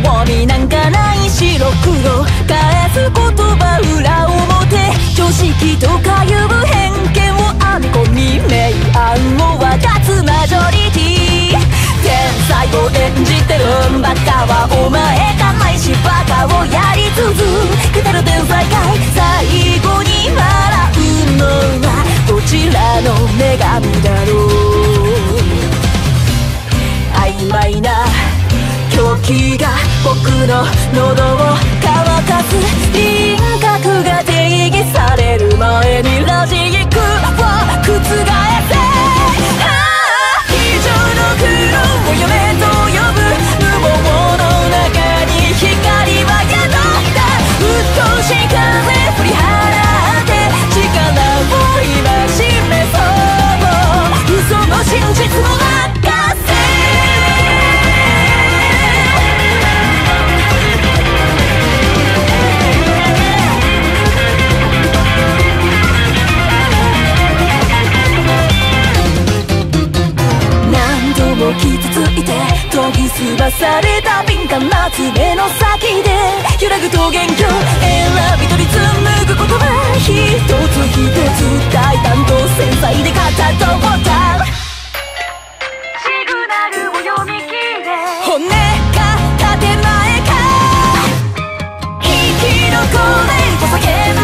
興味なんかない白黒返す言葉裏表常識とかいう偏見を編み込み明暗を分かつマジョリティ天才を演じてるバカはお前かないしバカをやり続けてる天才かい最後に笑うのはどちらの女神だろう曖昧な狂気が僕の喉を乾かす輪郭が定義される前にロジックを覆せ非常の苦労を嫁と呼ぶ無謀の中に光は宿ったうっとうしい風振り払って力を今示そう嘘の真実を明かせ傷ついて研ぎ澄まされた敏感な爪の先で揺らぐ桃源郷選び取り紡ぐ言葉一つ一つ大胆と繊細で型通ったシグナルを読み切れ骨か建前か生き残れと叫ぶ